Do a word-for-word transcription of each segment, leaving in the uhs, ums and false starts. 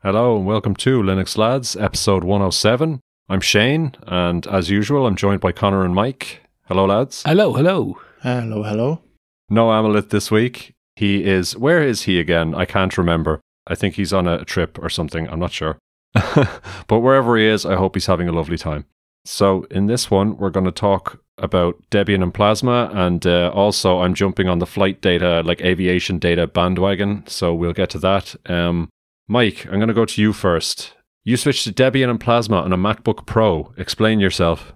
Hello and welcome to Linux Lads, episode one oh seven. I'm Shane, and as usual, I'm joined by Conor and Mike. Hello, lads. Hello, hello. Hello, hello. No Amulet this week. He is, where is he again? I can't remember. I think he's on a trip or something. I'm not sure. But wherever he is, I hope he's having a lovely time. So in this one, we're going to talk about Debian and Plasma, and uh, also I'm jumping on the flight data, like aviation data bandwagon, so we'll get to that. Um, Mike, I'm going to go to you first. You switched to Debian and Plasma on a MacBook Pro. Explain yourself.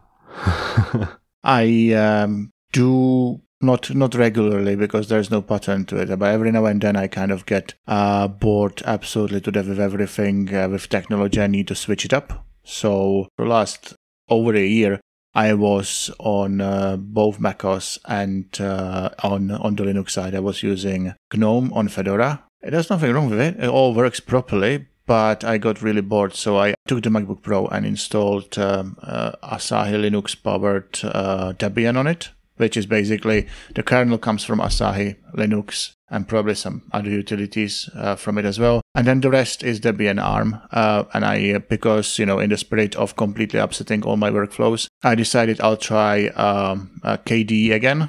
I um, do not not regularly because there's no pattern to it, but every now and then I kind of get uh, bored absolutely to death with everything uh, with technology. I need to switch it up. So for the last over a year, I was on uh, both macOS and uh, on on the Linux side. I was using GNOME on Fedora. There's nothing wrong with it. It all works properly, but I got really bored, so I took the MacBook Pro and installed um, uh, Asahi Linux-powered uh, Debian on it, which is basically the kernel comes from Asahi Linux and probably some other utilities uh, from it as well. And then the rest is Debian ARM. Uh, and I, uh, because, you know, in the spirit of completely upsetting all my workflows, I decided I'll try um, uh, K D E again.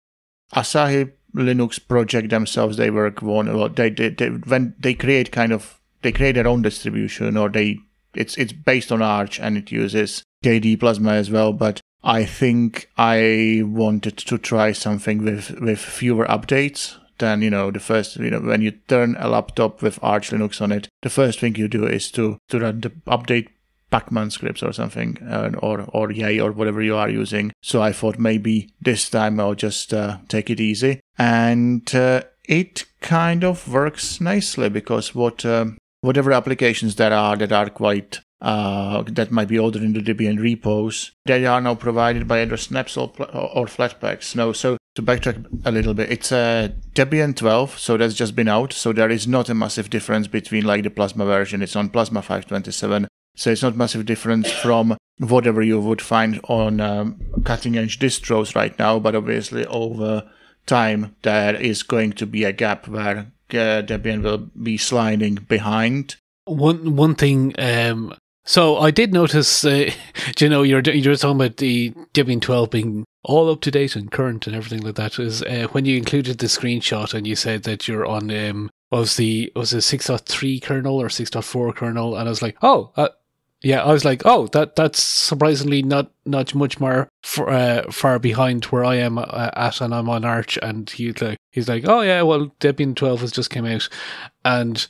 Asahi Linux project themselves, they work one, well, they, they, they, when they create kind of, they create their own distribution, or they, it's, it's based on Arch and it uses K D E Plasma as well, but I think I wanted to try something with, with fewer updates than, you know, the first, you know, when you turn a laptop with Arch Linux on it, the first thing you do is to, to run the update Pacman scripts or something, uh, or, or Yay, or whatever you are using. So I thought maybe this time I'll just uh, take it easy. And uh, it kind of works nicely because what, um, whatever applications there are that are quite Uh, that might be ordered in the Debian repos, they are now provided by either snaps or, or Flatpaks. No, so to backtrack a little bit, it's a Debian twelve, so that's just been out, so there is not a massive difference between like the Plasma version. It's on Plasma five twenty-seven, so it's not massive difference from whatever you would find on um, cutting-edge distros right now, but obviously over time there is going to be a gap where uh, Debian will be sliding behind. One one thing, um, so I did notice, uh, you know, you're you're talking about the Debian twelve being all up to date and current and everything like that. Is uh, when you included the screenshot and you said that you're on um was the was a six point three kernel or six point four kernel, and I was like, oh, uh, yeah, I was like, oh, that that's surprisingly not not much more for, uh, far behind where I am uh, at, and I'm on Arch, and he like he's like, oh yeah, well Debian twelve has just came out, and.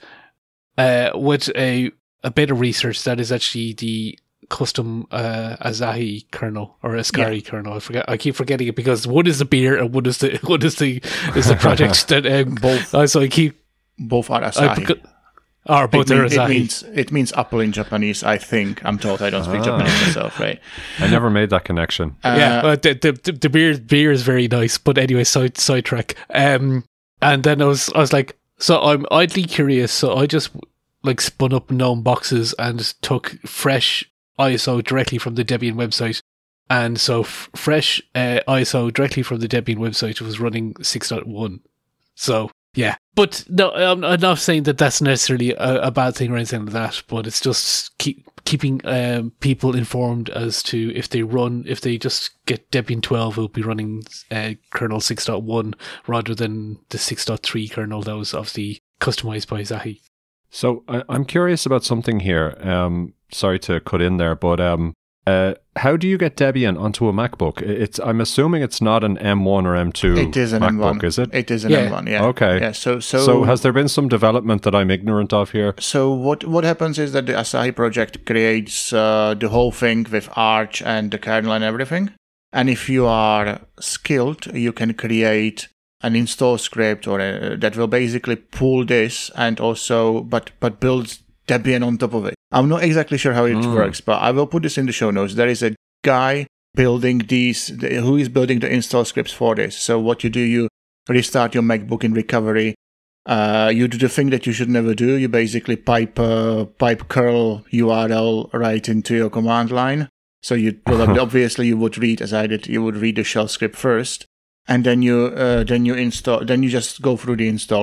Uh, with a a bit of research, that is actually the custom uh, Asahi kernel or Ascari yeah. kernel. I forget. I keep forgetting it because one is the beer and one is the one is the is the project that um, both. Uh, so I keep both are Asahi. I, or both it, are mean, Asahi. It means it means apple in Japanese. I think I'm told. I don't speak ah. Japanese myself, right? I never made that connection. Uh, yeah, but the, the the beer beer is very nice. But anyway, side sidetrack. Um, and then I was I was like. So I'm idly curious, so I just like spun up GNOME boxes and took fresh I S O directly from the Debian website. And so f- fresh uh, I S O directly from the Debian website was running six point one. So, yeah. But no, I'm, I'm not saying that that's necessarily a, a bad thing or anything like that, but it's just keep, keeping um, people informed as to if they run, if they just get Debian twelve, it'll be running uh, kernel six point one rather than the six point three kernel that was obviously customized by Asahi. So I, I'm curious about something here. Um, sorry to cut in there, but um, uh, how do you get Debian onto a MacBook? It's I'm assuming it's not an M one or M two it is an MacBook, M one. Is it? It is an yeah. M one, yeah. Okay. Yeah, so, so, so has there been some development that I'm ignorant of here? So what, what happens is that the Asahi project creates uh, the whole thing with Arch and the kernel and everything. And if you are skilled, you can create an install script or a, that will basically pull this and also, but but builds Debian on top of it. I'm not exactly sure how it mm. works, but I will put this in the show notes. There is a guy building these, who is building the install scripts for this. So what you do, you restart your MacBook in recovery. Uh, you do the thing that you should never do. You basically pipe uh, pipe curl U R L right into your command line. So you probably, obviously you would read, as I did, you would read the shell script first. And then you uh, then you install. Then you just go through the install.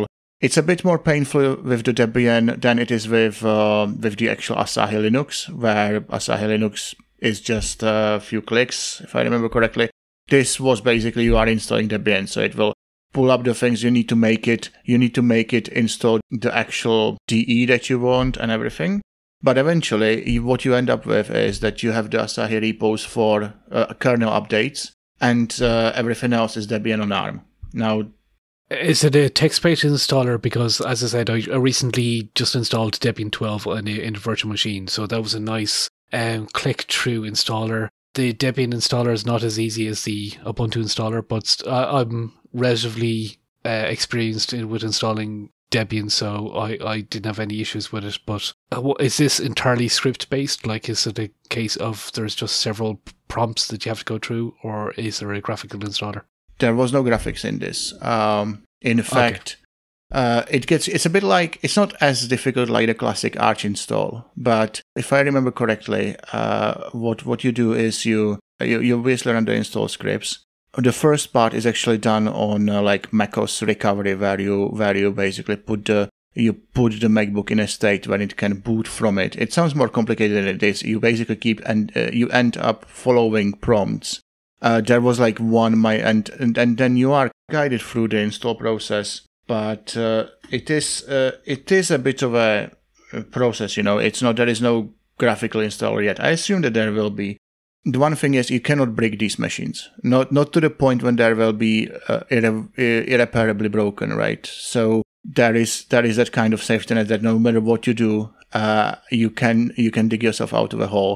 It's a bit more painful with the Debian than it is with uh, with the actual Asahi Linux, where Asahi Linux is just a few clicks, if I remember correctly. This was basically you are installing Debian, so it will pull up the things you need to make it. You need to make it install the actual D E that you want and everything. But eventually, what you end up with is that you have the Asahi repos for uh, kernel updates, and uh, everything else is Debian on ARM. Now, is it a text-based installer? Because, as I said, I recently just installed Debian twelve in a, in a virtual machine, so that was a nice um, click-through installer. The Debian installer is not as easy as the Ubuntu installer, but uh, I'm relatively uh, experienced in, with installing Debian, so I, I didn't have any issues with it. But uh, is this entirely script-based? Like, is it a case of there's just several prompts that you have to go through, or is there a graphical installer? There was no graphics in this. Um, in fact, okay. uh, it gets it's a bit like, it's not as difficult like the classic Arch install, but if I remember correctly, uh, what what you do is you you, you obviously run the install scripts. The first part is actually done on uh, like macOS recovery, where you where you basically put the you put the MacBook in a state when it can boot from it. It sounds more complicated than it is. You basically keep and uh, you end up following prompts. Uh, there was like one my and, and and then you are guided through the install process, but uh, it is uh, it is a bit of a process. You know, it's not there is no graphical installer yet. I assume that there will be. The one thing is you cannot break these machines, not not to the point when there will be uh, irre- irreparably broken, right? So there is there is that kind of safety net that no matter what you do, uh, you can you can dig yourself out of a hole,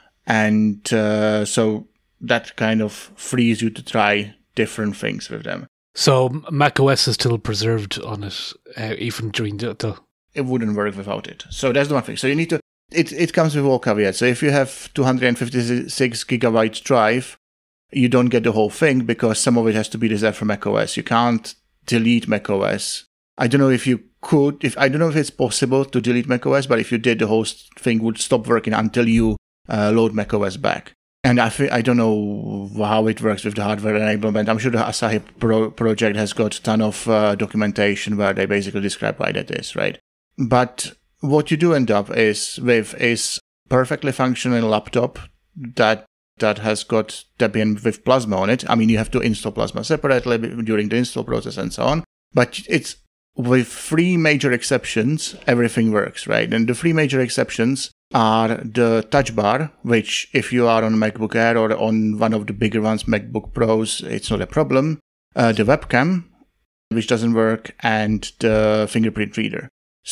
and uh, so that kind of frees you to try different things with them. So macOS is still preserved on it, uh, even during the, the. It wouldn't work without it. So that's the one thing. So you need to. It it comes with all caveats. So if you have two hundred fifty-six gigabyte drive, you don't get the whole thing because some of it has to be reserved for macOS. You can't delete macOS. I don't know if you could. If I don't know if it's possible to delete macOS, but if you did, the whole thing would stop working until you uh, load macOS back. And I th- I don't know how it works with the hardware enablement. I'm sure the Asahi Pro- project has got a ton of uh, documentation where they basically describe why that is, right? But what you do end up is with is perfectly functional laptop that that has got Debian with Plasma on it. I mean, you have to install Plasma separately during the install process and so on. But it's with three major exceptions, everything works, right? And the three major exceptions are the touch bar, which if you are on MacBook Air or on one of the bigger ones, MacBook Pros, it's not a problem. Uh, the webcam, which doesn't work, and the fingerprint reader.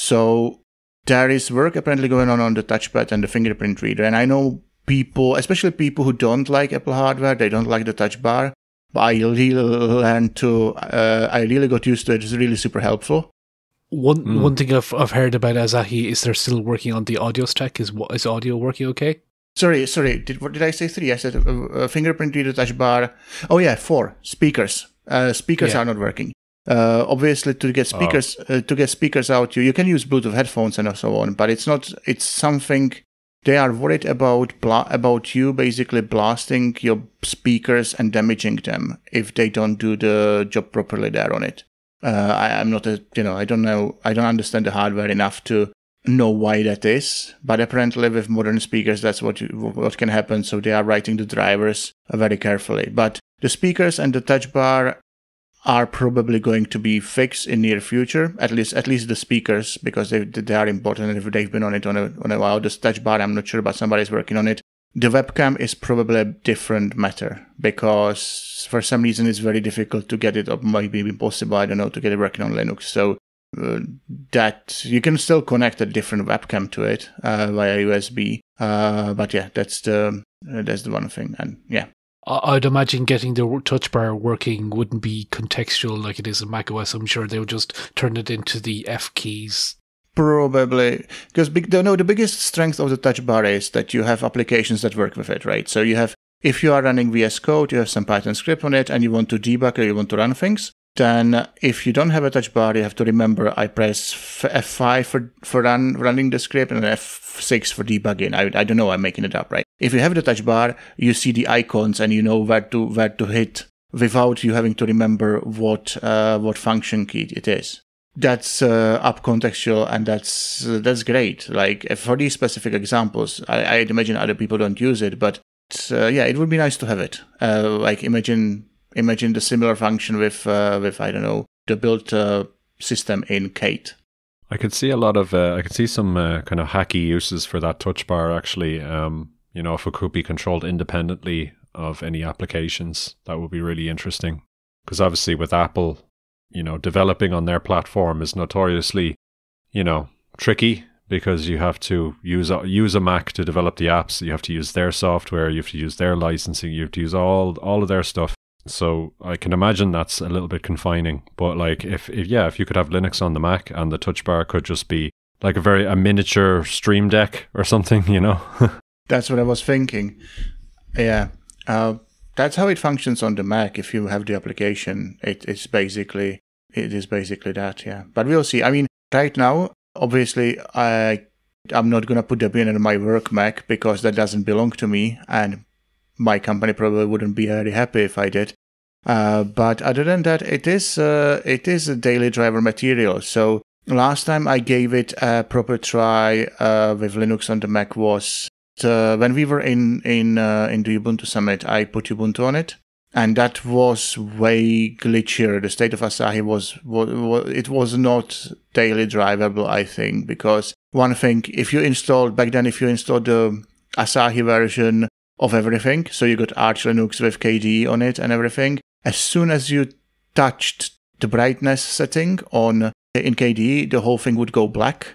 So there is work apparently going on on the touchpad and the fingerprint reader. And I know people, especially people who don't like Apple hardware, they don't like the touch bar. But I really learned to, uh, I really got used to it. It's really super helpful. One Mm. one thing I've I've heard about Asahi is they're still working on the audio stack. Is what is audio working okay? Sorry, sorry. Did what did I say? Three. I said uh, uh, fingerprint reader, touch bar. Oh yeah, four speakers. Uh, speakers Yeah. are not working. Uh, obviously, to get speakers oh. uh, to get speakers out, you you can use Bluetooth headphones and so on. But it's not. It's something they are worried about. Bla- about you basically blasting your speakers and damaging them if they don't do the job properly there on it. Uh, I, I'm not a, you know, I don't know, I don't understand the hardware enough to know why that is, but apparently with modern speakers, that's what you, what can happen. So they are writing the drivers very carefully. But the speakers and the touch bar are probably going to be fixed in near future. At least, at least the speakers, because they they are important. And if they've been on it on a on a while, the touch bar, I'm not sure, but somebody's working on it. The webcam is probably a different matter because for some reason it's very difficult to get it up, maybe impossible, I don't know, to get it working on Linux. So uh, that you can still connect a different webcam to it uh, via U S B. Uh, but yeah, that's the uh, that's the one thing. And yeah, I'd imagine getting the touch bar working wouldn't be contextual like it is in macOS. I'm sure they would just turn it into the F keys. Probably, because big, no, the biggest strength of the touch bar is that you have applications that work with it, right? So you have, if you are running V S Code, you have some Python script on it, and you want to debug or you want to run things, then if you don't have a touch bar, you have to remember I press F five for, for run, running the script and F six for debugging. I, I don't know, I'm making it up, right? If you have the touch bar, you see the icons and you know where to where to hit without you having to remember what uh, what function key it is. that's uh, up contextual, and that's uh, that's great. Like for these specific examples, I, I'd imagine other people don't use it, but uh, yeah, it would be nice to have it. Uh, like imagine imagine the similar function with uh, with I don't know the built uh, system in Kate. I could see a lot of uh, I could see some uh, kind of hacky uses for that touch bar actually. Um, you know, if it could be controlled independently of any applications, that would be really interesting. Because obviously with Apple, you know, developing on their platform is notoriously, you know, tricky because you have to use a, use a Mac to develop the apps. You have to use their software. You have to use their licensing. You have to use all all of their stuff. So I can imagine that's a little bit confining. But like, if, if yeah, if you could have Linux on the Mac and the touch bar could just be like a very a miniature Stream Deck or something, you know. That's what I was thinking. Yeah. Uh, that's how it functions on the Mac. If you have the application, it, it's basically it is basically that. Yeah, but we'll see. I mean, right now, obviously, I I'm not gonna put Debian on my work Mac because that doesn't belong to me, and my company probably wouldn't be very happy if I did. Uh, but other than that, it is uh, it is a daily driver material. So last time I gave it a proper try uh, with Linux on the Mac was. Uh, when we were in in uh, in the Ubuntu Summit, I put Ubuntu on it, and that was way glitchier. The state of Asahi was, was, was it was not daily drivable, I think, because one thing, if you installed back then, if you installed the Asahi version of everything, so you got Arch Linux with K D E on it and everything, as soon as you touched the brightness setting on in K D E, the whole thing would go black.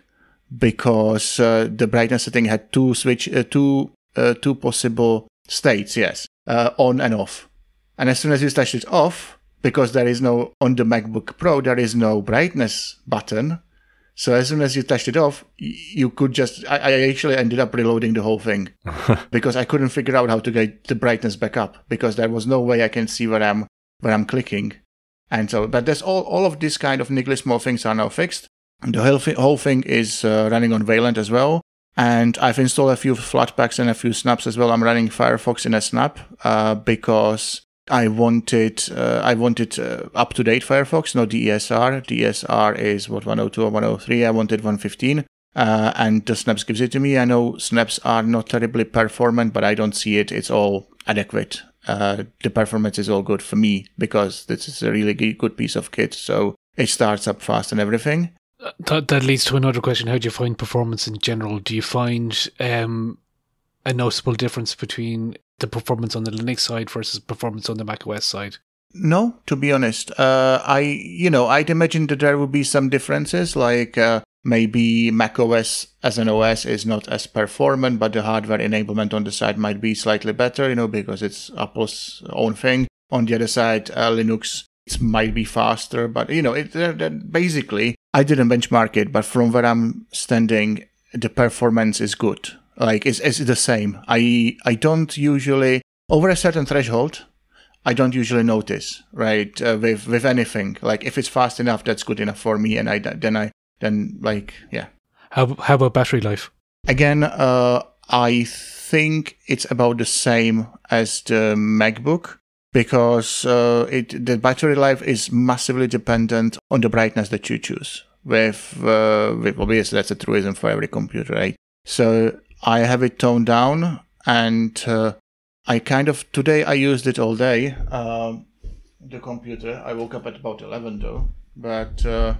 Because uh, the brightness setting had two switch, uh, two uh, two possible states, yes, uh, on and off. And as soon as you touch it off, because there is no on the MacBook Pro, there is no brightness button. So as soon as you touched it off, you could just. I, I actually ended up reloading the whole thing because I couldn't figure out how to get the brightness back up because there was no way I can see where I'm where I'm clicking. And so, but there's all all of these kind of niggly small things are now fixed. The whole, th- whole thing is uh, running on Wayland as well. And I've installed a few Flatpaks and a few snaps as well. I'm running Firefox in a snap uh, because I wanted uh, I wanted uh, up-to-date Firefox, not D E S R. D E S R is, what, one oh two or one oh three? I wanted one fifteen. Uh, and the snaps gives it to me. I know snaps are not terribly performant, but I don't see it. It's all adequate. Uh, the performance is all good for me because this is a really good piece of kit. So it starts up fast and everything. That, that leads to another question. How do you find performance in general? Do you find um, a noticeable difference between the performance on the Linux side versus performance on the macOS side? No, to be honest. Uh, I, you know, I'd imagine that there would be some differences, like uh, maybe macOS as an O S is not as performant, but the hardware enablement on the side might be slightly better, you know, because it's Apple's own thing. On the other side, uh, Linux it might be faster, but, you know, it, uh, basically... I didn't benchmark it, but from where I'm standing, the performance is good. Like, it's, it's the same. I I don't usually, over a certain threshold, I don't usually notice, right, uh, with with anything. Like, if it's fast enough, that's good enough for me, and I then, I, then like, yeah. How, how about battery life? Again, uh, I think it's about the same as the MacBook. Because uh, it the battery life is massively dependent on the brightness that you choose. With, uh, with obviously that's a truism for every computer, right? So I have it toned down, and uh, I kind of today I used it all day. Uh, the computer. I woke up at about eleven though, but uh,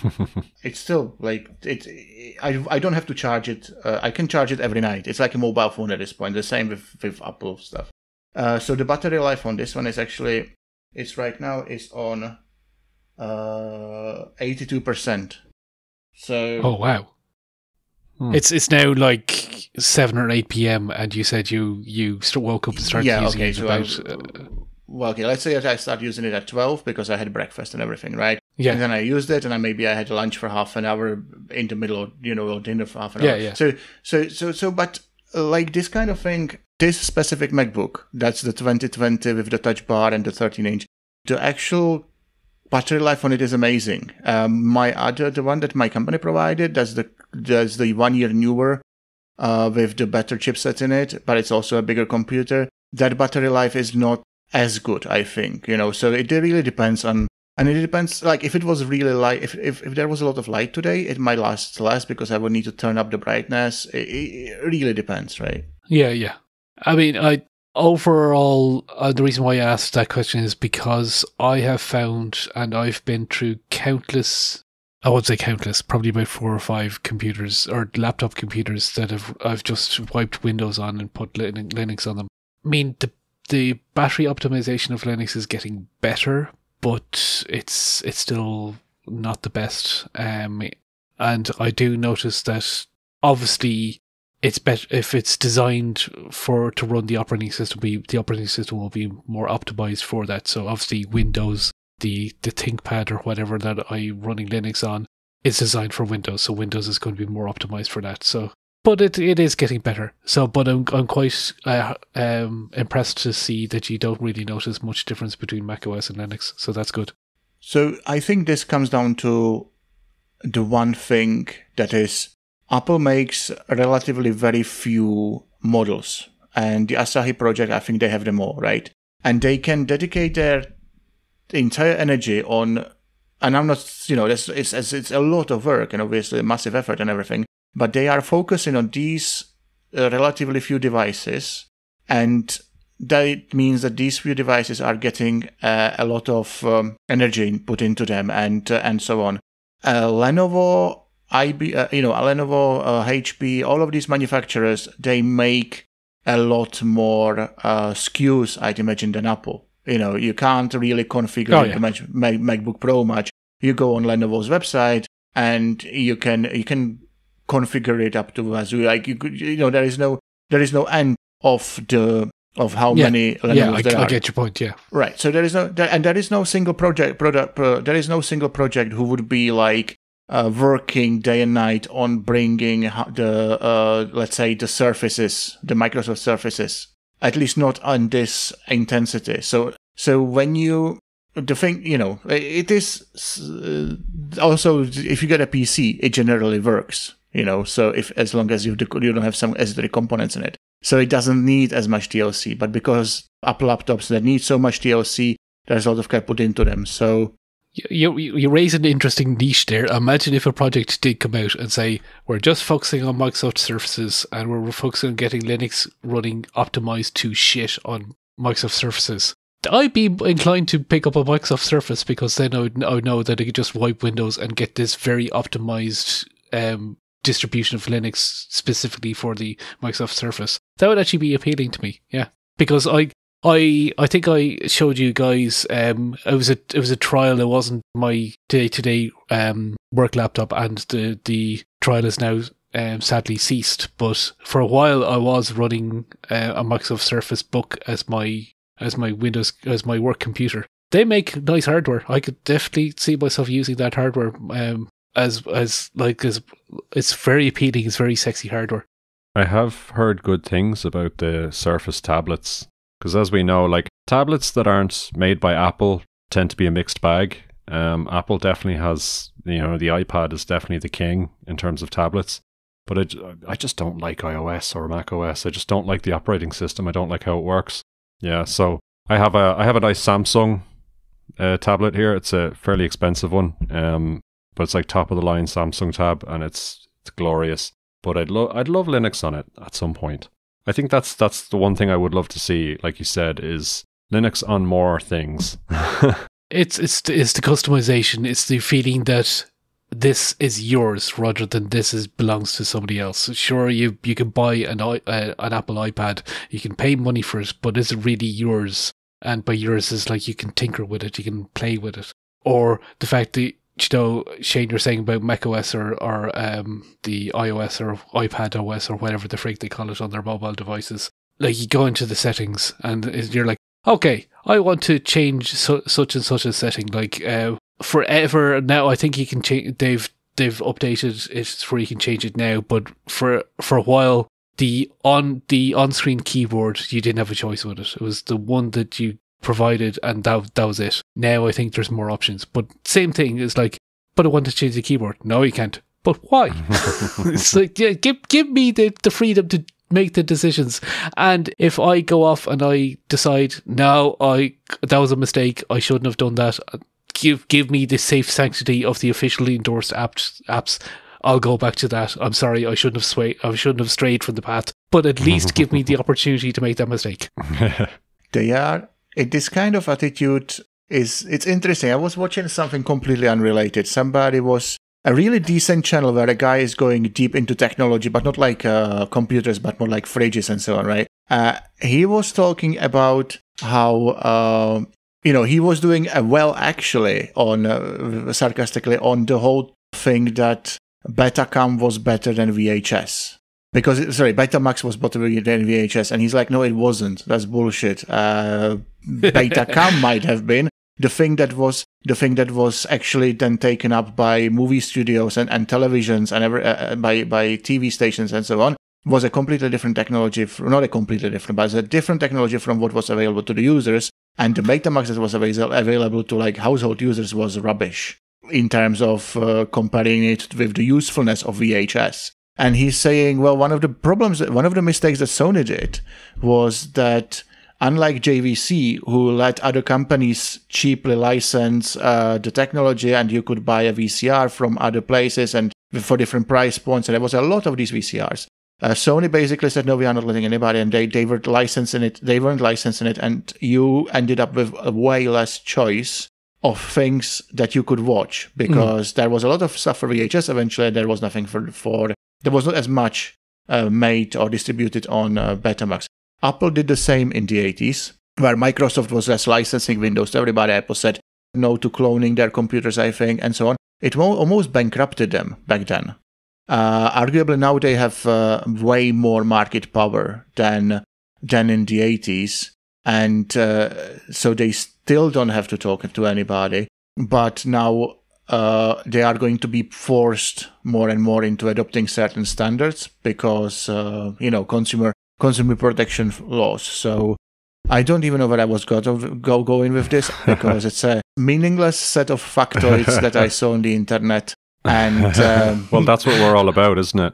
it's still like it. I I don't have to charge it. Uh, I can charge it every night. It's like a mobile phone at this point. The same with with Apple stuff. Uh, so the battery life on this one is actually, it's right now is on uh, eighty-two percent. So oh wow, hmm. it's it's now like seven or eight p.m. and you said you you woke up and started yeah, using okay, it so about. I, Uh, well, okay, let's say that I start using it at twelve because I had breakfast and everything, right? Yeah. And then I used it, and I maybe I had lunch for half an hour in the middle, of, you know, or dinner for half an yeah, hour. Yeah, So so so so, but uh, like this kind of thing. This specific MacBook, that's the twenty twenty with the touch bar and the thirteen inch, the actual battery life on it is amazing. Um, my other, the one that my company provided, that's the that's the one year newer uh, with the better chipset in it, but it's also a bigger computer. That battery life is not as good, I think. You know, so it really depends on And it depends, like if it was really light, if, if, if there was a lot of light today, it might last less because I would need to turn up the brightness. It, it really depends, right? Yeah, yeah. I mean, I overall, uh, the reason why I asked that question is because I have found, and I've been through countless, I would say countless, probably about four or five computers or laptop computers that have I've just wiped Windows on and put Linux on them. I mean, the the battery optimization of Linux is getting better, but it's it's still not the best. Um, and I do notice that obviously it's better if it's designed for to run the operating system. Be the operating system will be more optimized for that. So obviously Windows, the the ThinkPad or whatever that I'm running Linux on, is designed for Windows. So Windows is going to be more optimized for that. So, but it it is getting better. So, but I'm I'm quite uh, um impressed to see that you don't really notice much difference between macOS and Linux. So that's good. So I think this comes down to the one thing that is Apple makes relatively very few models, and the Asahi project, I think they have them all, right? And they can dedicate their entire energy on, and I'm not, you know, it's, it's, it's a lot of work and obviously a massive effort and everything, but they are focusing on these uh, relatively few devices, and that means that these few devices are getting uh, a lot of um, energy put into them and uh, and so on. Uh, Lenovo, I B, uh, you know, Lenovo, uh, H P, all of these manufacturers, they make a lot more uh, S K Us, I'd imagine, than Apple. You know, you can't really configure oh, it yeah. to Mac, Mac, MacBook Pro much. You go on Lenovo's website and you can you can configure it up to as you like. You could, you know, there is no there is no end of the of how yeah. many Lenovo's yeah, I, there I are. get your point. Yeah, right. So there is no there, and there is no single project product. Uh, there is no single project who would be like. Uh, working day and night on bringing the, uh, let's say, the surfaces, the Microsoft Surfaces, at least not on this intensity. So, so when you, the thing, you know, it is uh, also, if you get a P C, it generally works, you know, so if, as long as you, you don't have some S S D components in it. So it doesn't need as much T L C, but because Apple laptops that need so much T L C, there's a lot of care put into them. So, You, you you raise an interesting niche there. Imagine if a project did come out and say, we're just focusing on Microsoft Surfaces and we're focusing on getting Linux running optimized to shit on Microsoft Surfaces. I'd be inclined to pick up a Microsoft Surface because then I would, I would know that I could just wipe Windows and get this very optimized um, distribution of Linux specifically for the Microsoft Surface. That would actually be appealing to me, yeah. Because I... I I think I showed you guys. Um, it was a it was a trial. It wasn't my day to day um work laptop, and the the trial is now um, sadly ceased. But for a while, I was running uh, a Microsoft Surface Book as my as my Windows as my work computer. They make nice hardware. I could definitely see myself using that hardware. Um, as as like as it's very appealing. It's very sexy hardware. I have heard good things about the Surface tablets. Because as we know, like tablets that aren't made by Apple tend to be a mixed bag. Um, Apple definitely has, you know, the iPad is definitely the king in terms of tablets. But I, I just don't like iOS or macOS. I just don't like the operating system. I don't like how it works. Yeah, so I have a I have a nice Samsung uh, tablet here. It's a fairly expensive one, um, but it's like top of the line Samsung tab, and it's it's glorious. But I'd love I'd love Linux on it at some point. I think that's that's the one thing I would love to see, like you said, is Linux on more things. it's it's it's the customization. It's the feeling that this is yours rather than this is belongs to somebody else. Sure, you you can buy an uh, an Apple iPad, you can pay money for it, but is it really yours? And by yours is like you can tinker with it, you can play with it. Or the fact that, you know, Shane, you're saying about macOS or, or um, the iOS or iPad O S or whatever the freak they call it on their mobile devices. Like you go into the settings and you're like, okay, I want to change su- such and such a setting. Like uh, forever now, I think you can change. They've they've updated it where you can change it now. But for for a while, the on the on screen keyboard, you didn't have a choice with it. It was the one that you provided, and that that was it. Now I think there's more options, but same thing is like, but I want to change the keyboard. No, you can't. But why? It's like, yeah, give give me the, the freedom to make the decisions. And if I go off and I decide, no, I that was a mistake, I shouldn't have done that, give give me the safe sanctity of the officially endorsed apps. apps. I'll go back to that. I'm sorry, I shouldn't have swayed. I shouldn't have strayed from the path. But at least give me the opportunity to make that mistake. They are. It, this kind of attitude is. It's interesting. I was watching something completely unrelated. Somebody was a really decent channel where a guy is going deep into technology, but not like uh, computers, but more like fridges and so on. Right? Uh, he was talking about how. Uh, you know, he was doing a well actually on uh, sarcastically on the whole thing that Betacam was better than V H S. Because, sorry, Betamax was better than V H S. And he's like, no, it wasn't. That's bullshit. Uh, Betacam might have been. The thing that was the thing that was actually then taken up by movie studios and, and televisions and every, uh, by, by T V stations and so on was a completely different technology. Not a completely different, but it's a different technology from what was available to the users. And the Betamax that was avail- available to like household users was rubbish in terms of uh, comparing it with the usefulness of V H S. And he's saying, well, one of the problems, one of the mistakes that Sony did was that unlike J V C, who let other companies cheaply license uh, the technology and you could buy a V C R from other places and for different price points, and there was a lot of these V C Rs. Uh, Sony basically said, no, we are not letting anybody, and they, they were licensing it, they weren't licensing it, and you ended up with a way less choice of things that you could watch, because mm. there was a lot of stuff for V H S eventually, there was nothing for, for there was not as much uh, made or distributed on uh, Betamax. Apple did the same in the eighties, where Microsoft was less licensing Windows to everybody. Apple said no to cloning their computers, I think, and so on. It mo- almost bankrupted them back then. Uh, arguably now they have uh, way more market power than than in the eighties, and uh, so they still don't have to talk to anybody. But now uh, they are going to be forced more and more into adopting certain standards because uh, you know consumer consumer protection laws. So I don't even know where I was go to go going with this, because it's a meaningless set of factoids that I saw on the internet. And um, well, that's what we're all about, isn't it?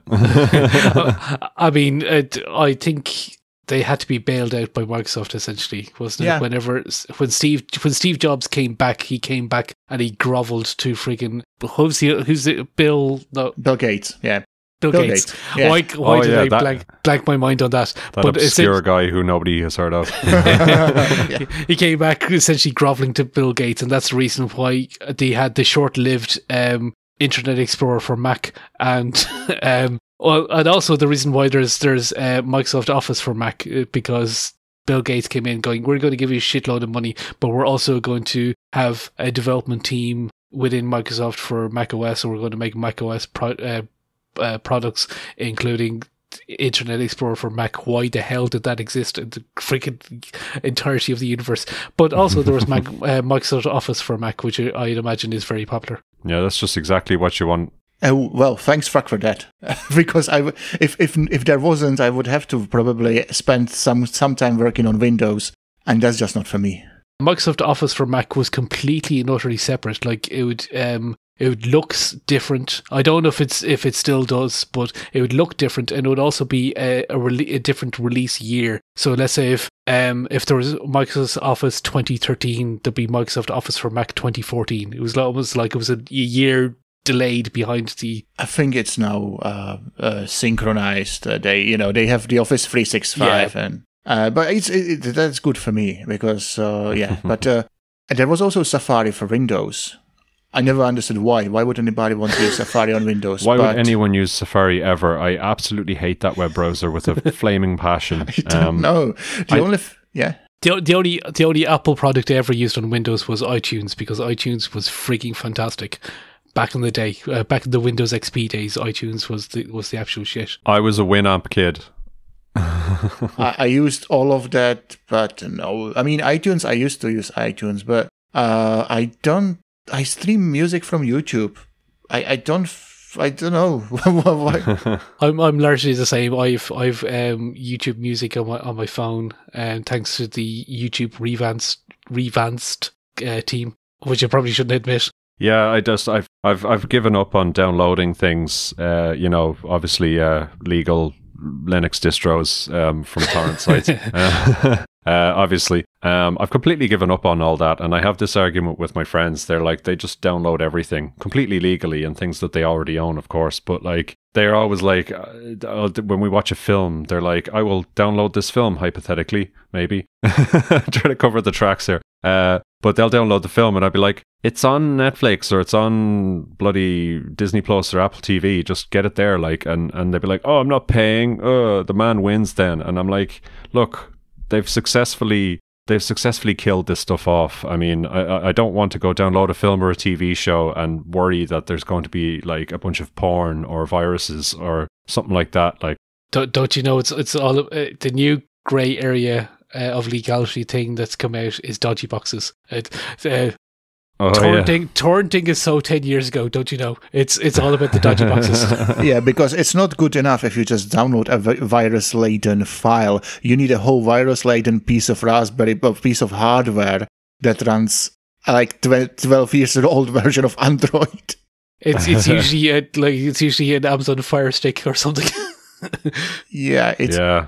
I mean, it, I think they had to be bailed out by Microsoft, essentially, wasn't it? Yeah. Whenever when Steve when Steve Jobs came back, he came back and he grovelled to friggin' who's the who's it? Bill no Bill Gates, yeah. Bill, Bill Gates. Gates. Yeah. Why, why oh, did yeah, I that, blank, blank my mind on that? That but obscure guy who nobody has heard of. yeah. He came back essentially grovelling to Bill Gates, and that's the reason why they had the short-lived um, Internet Explorer for Mac, and um, well, and also the reason why there's there's uh, Microsoft Office for Mac, because Bill Gates came in going, we're going to give you a shitload of money, but we're also going to have a development team within Microsoft for Mac O S, and we're going to make Mac O S pro- uh, Uh, products, including Internet Explorer for Mac. Why the hell did that exist in the freaking entirety of the universe? But also there was Mac, uh, Microsoft Office for Mac, which I'd imagine is very popular. Yeah, that's just exactly what you want. Oh, well, thanks, Frank, for that. Because I, w- if if if there wasn't, I would have to probably spend some some time working on Windows, and that's just not for me. Microsoft Office for Mac was completely and utterly separate. Like it would. Um, It looks different. I don't know if it's if it still does, but it would look different, and it would also be a a, re- a different release year. So let's say if um if there was Microsoft Office twenty thirteen, there'd be Microsoft Office for Mac twenty fourteen. It was almost like it was a year delayed behind the. I think it's now uh, uh, synchronized. Uh, they you know they have the Office three sixty-five, yeah. and uh, but it's it, it, that's good for me because uh, yeah. But uh, there was also Safari for Windows. I never understood why. Why would anybody want to use Safari on Windows? Why but would anyone use Safari ever? I absolutely hate that web browser with a flaming passion. I don't um, know. The I, only, f- yeah. The, the only the only Apple product I ever used on Windows was iTunes, because iTunes was freaking fantastic. Back in the day, uh, back in the Windows X P days, iTunes was the was the actual shit. I was a Winamp kid. I, I used all of that, but no. I mean, iTunes. I used to use iTunes, but uh, I don't. I stream music from YouTube. I, I don't I don't know. I'm I'm largely the same. I've I've um, YouTube Music on my on my phone, and um, thanks to the YouTube revanced revanced uh, team, which I probably shouldn't admit. Yeah, I just I've I've I've given up on downloading things. Uh, you know, obviously uh, legal Linux distros um, from torrent sites. Uh, Uh, obviously, um, I've completely given up on all that, and I have this argument with my friends. They're like, they just download everything completely legally and things that they already own, of course. But like, they're always like, uh, when we watch a film, they're like, I will download this film, hypothetically, maybe. Try to cover the tracks here. Uh, but they'll download the film, and I'd be like, it's on Netflix or it's on bloody Disney Plus or Apple T V. Just get it there, like, and and they'd be like, oh, I'm not paying. Uh, the man wins then, and I'm like, look. They've successfully they've successfully killed this stuff off. I mean, I I don't want to go download a film or a T V show and worry that there's going to be like a bunch of porn or viruses or something like that. Like, don't don't you know it's it's all uh, the new grey area uh, of legality thing that's come out is dodgy boxes. It, uh, oh, torrenting yeah. torrenting is so ten years ago, don't you know? It's it's all about the dodgy boxes. Yeah, because it's not good enough if you just download a vi- virus-laden file. You need a whole virus-laden piece of Raspberry, a piece of hardware that runs like twelve years old version of Android. It's it's usually a, like it's usually an Amazon Fire Stick or something. Yeah, it's yeah.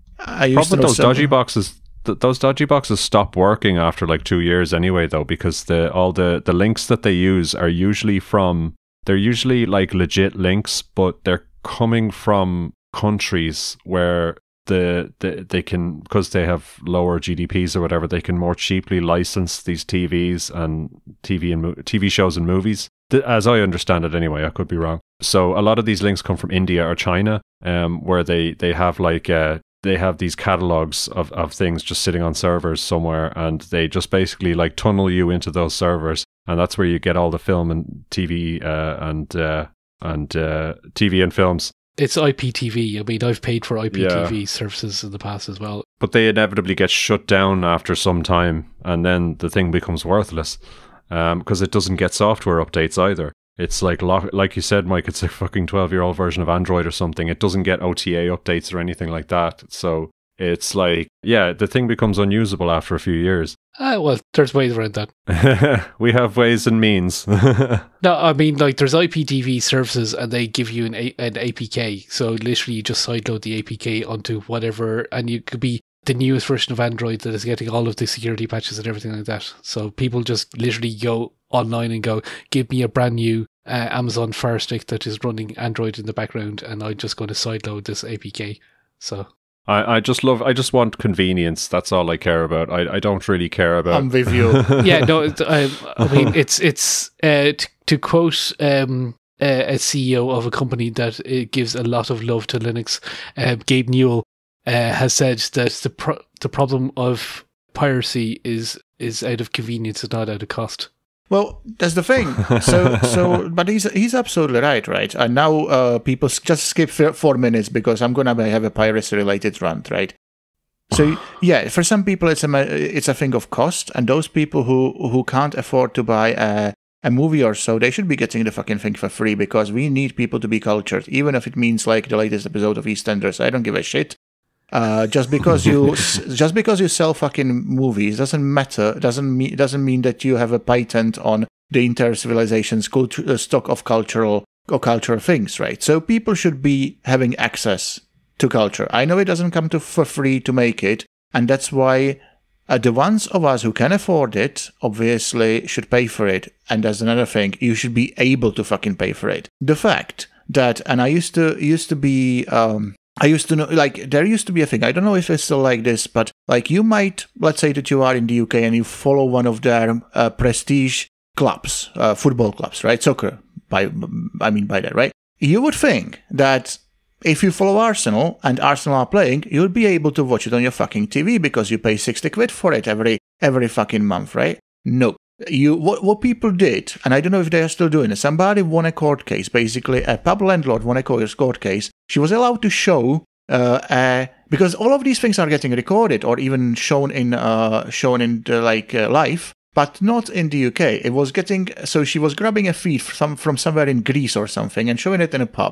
I used Problem to with know those some- dodgy boxes. Th- those dodgy boxes stop working after like two years anyway, though, because the all the the links that they use are usually from they're usually like legit links, but they're coming from countries where the, the they can, because they have lower G D Ps or whatever, they can more cheaply license these T Vs and T V and mo- T V shows and movies. Th- As I understand it, anyway, I could be wrong. So a lot of these links come from India or China, um, where they they have like. Uh, they have these catalogs of, of things just sitting on servers somewhere, and they just basically like tunnel you into those servers, and that's where you get all the film and T V uh, and uh, and uh, T V and films. It's I P T V. I mean, I've paid for I P T V Yeah. services in the past as well. But they inevitably get shut down after some time, and then the thing becomes worthless because um, it doesn't get software updates either. It's like, like you said, Mike, it's a fucking twelve-year-old version of Android or something. It doesn't get O T A updates or anything like that. So it's like, yeah, the thing becomes unusable after a few years. Ah, well, there's ways around that. We have ways and means. No, I mean, like, there's I P T V services and they give you an, a- an A P K. So literally you just sideload the A P K onto whatever, and you could be the newest version of Android that is getting all of the security patches and everything like that. So people just literally go online and go, give me a brand new uh, Amazon Fire Stick that is running Android in the background, and I'm just going to sideload this A P K. So I, I just love, I just want convenience. That's all I care about. I, I don't really care about. I'm with you. yeah, no, it- I, I mean, it's, it's uh, t- to quote um, uh, a C E O of a company that uh, gives a lot of love to Linux, uh, Gabe Newell, uh, has said that the pro- the problem of piracy is is out of convenience and not out of cost. Well, that's the thing. So, so, but he's he's absolutely right, right? And now uh, people s- just skip f- four minutes because I'm gonna have a piracy-related rant, right? So, yeah, for some people it's a ma- it's a thing of cost, and those people who who can't afford to buy a a movie or so, they should be getting the fucking thing for free, because we need people to be cultured, even if it means like the latest episode of EastEnders. I don't give a shit. Uh, just because you just because you sell fucking movies doesn't matter. Doesn't mean doesn't mean that you have a patent on the entire civilization's cult- uh, stock of cultural or cultural things, right? So people should be having access to culture. I know it doesn't come to for free to make it, and that's why uh, the ones of us who can afford it obviously should pay for it. And that's another thing, you should be able to fucking pay for it. The fact that, and I used to used to be. Um, I used to know, like, there used to be a thing, I don't know if it's still like this, but, like, you might, let's say that you are in the U K and you follow one of their uh, prestige clubs, uh, football clubs, right? Soccer, by, I mean by that, right? You would think that if you follow Arsenal and Arsenal are playing, you would be able to watch it on your fucking T V because you pay sixty quid for it every every fucking month, right? No. You what what people did, and I don't know if they are still doing it, somebody won a court case, basically a pub landlord won a court case. She was allowed to show uh, uh because all of these things are getting recorded or even shown in uh shown in the, like uh, live, but not in the U K. It was getting, so she was grabbing a feed from from somewhere in Greece or something and showing it in a pub.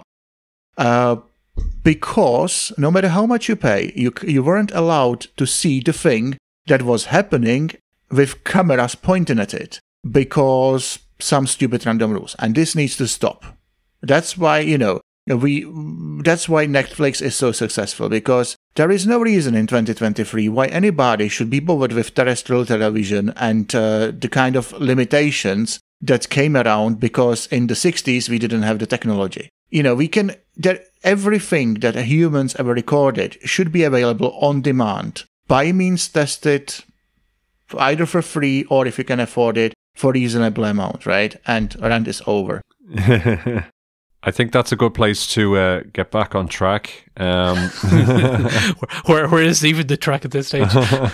Uh because no matter how much you pay, you you weren't allowed to see the thing that was happening with cameras pointing at it, because some stupid random rules, and this needs to stop. That's why, you know, We that's why Netflix is so successful, because there is no reason in twenty twenty-three why anybody should be bothered with terrestrial television and uh, the kind of limitations that came around because in the sixties we didn't have the technology. You know, we can that everything that humans ever recorded should be available on demand, by means tested, either for free or if you can afford it for reasonable amount, right? And rant is over. I think that's a good place to uh, get back on track. Um, where where is even the track at this stage?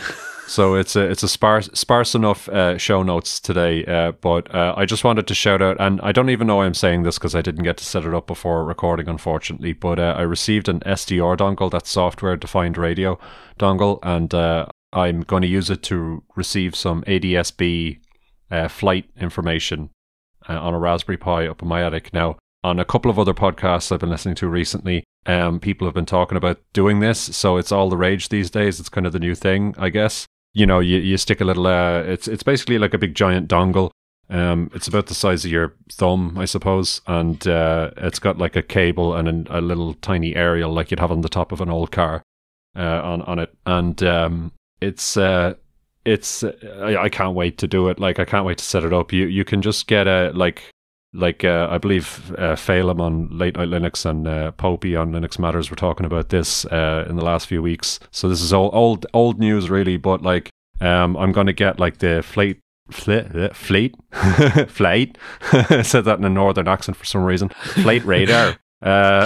So it's a it's a sparse sparse enough uh, show notes today, uh, but uh, I just wanted to shout out, and I don't even know I'm saying this because I didn't get to set it up before recording, unfortunately. But uh, I received an S D R dongle, that's software defined radio dongle, and uh, I'm going to use it to receive some A D S B uh, flight information uh, on a Raspberry Pi up in my attic. Now, on a couple of other podcasts I've been listening to recently, um, people have been talking about doing this, so it's all the rage these days. It's kind of the new thing, I guess. You know, you, you stick a little, uh, it's it's basically like a big giant dongle. Um, it's about the size of your thumb, I suppose, and uh, it's got like a cable and a, a little tiny aerial like you'd have on the top of an old car uh, on, on it. And um, it's, uh, it's uh, I, I can't wait to do it. Like, I can't wait to set it up. You you can just get a, like, Like, uh, I believe uh, Phelan on Late Night Linux and uh, Popey on Linux Matters were talking about this uh, in the last few weeks. So this is old old, old news, really. But, like, um, I'm going to get, like, the fleet, fleet, fleet, flight. I said that in a northern accent for some reason. Flight radar. Uh,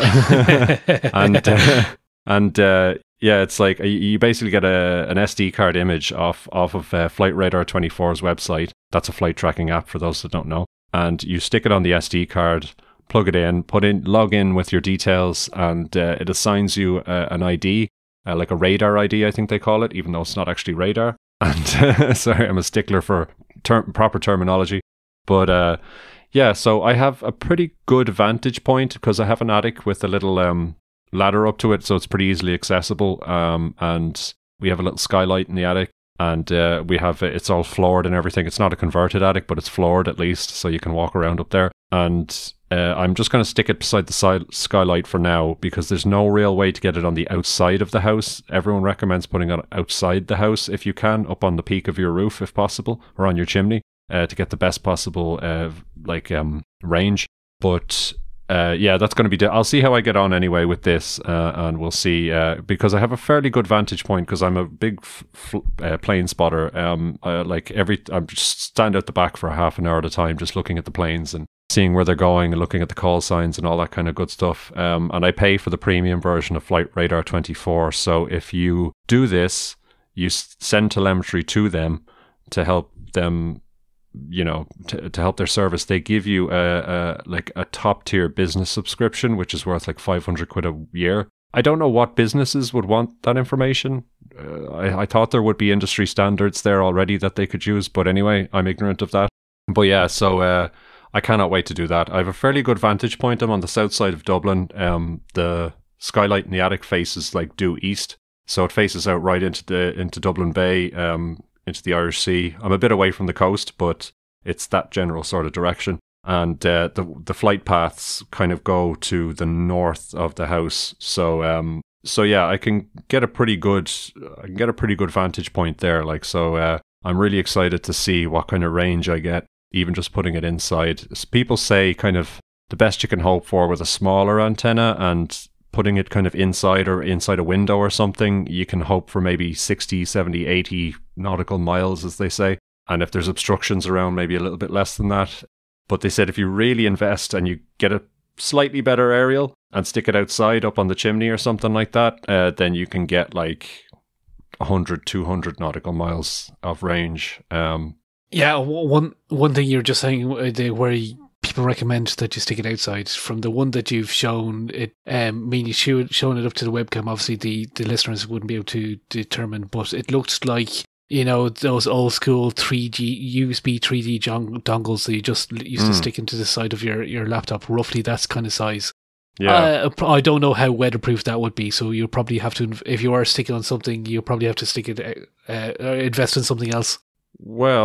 and, uh, and uh, yeah, it's like you basically get a an S D card image off, off of uh, Flight Radar twenty-four's website. That's a flight tracking app for those that don't know. And you stick it on the S D card, plug it in, put in, log in with your details, and uh, it assigns you uh, an I D, uh, like a radar I D, I think they call it, even though it's not actually radar. And uh, sorry, I'm a stickler for term, proper terminology. But uh, yeah, so I have a pretty good vantage point because I have an attic with a little um, ladder up to it, so it's pretty easily accessible. Um, and we have a little skylight in the attic. And uh, we have it's all floored and everything. It's not a converted attic, but it's floored at least, so you can walk around up there. And uh, I'm just going to stick it beside the side skylight for now because there's no real way to get it on the outside of the house. Everyone recommends putting it outside the house if you can, up on the peak of your roof if possible, or on your chimney, uh, to get the best possible uh, like um, range. But Uh, yeah, that's going to be. Di- I'll see how I get on anyway with this, uh, and we'll see. Uh, because I have a fairly good vantage point because I'm a big f- f- uh, plane spotter. Um, I, like every, I just stand out the back for a half an hour at a time, just looking at the planes and seeing where they're going and looking at the call signs and all that kind of good stuff. Um, and I pay for the premium version of Flight Radar twenty-four. So if you do this, you send telemetry to them to help them. You know, to to help their service, they give you a, a like a top tier business subscription, which is worth like five hundred quid a year. I don't know what businesses would want that information. Uh, I, I thought there would be industry standards there already that they could use, but anyway, I'm ignorant of that. But yeah, so uh, I cannot wait to do that. I have a fairly good vantage point. I'm on the south side of Dublin. Um, the skylight in the attic faces like due east, so it faces out right into the into Dublin Bay. Um, into the Irish Sea. I'm a bit away from the coast, but it's that general sort of direction. And uh, the the flight paths kind of go to the north of the house. So um, so yeah, I can get a pretty good I can get a pretty good vantage point there. Like so, uh, I'm really excited to see what kind of range I get, even just putting it inside. People say kind of the best you can hope for with a smaller antenna and putting it kind of inside or inside a window or something, you can hope for maybe sixty, seventy, eighty nautical miles, as they say. And if there's obstructions around, maybe a little bit less than that. But they said if you really invest and you get a slightly better aerial and stick it outside up on the chimney or something like that, uh, then you can get like one hundred, two hundred nautical miles of range. Um, yeah, one one thing you're just saying uh, where you, people recommend that you stick it outside. From the one that you've shown, it um, I mean, you showed showing it up to the webcam. Obviously, the, the listeners wouldn't be able to determine, but it looked like, you know, those old school three G U S B three D jong- dongles that you just used mm. to stick into the side of your, your laptop. Roughly, that's kind of size. Yeah, uh, I don't know how weatherproof that would be. So you'll probably have to, if you are sticking on something, you'll probably have to stick it, uh, uh, invest in something else. Well,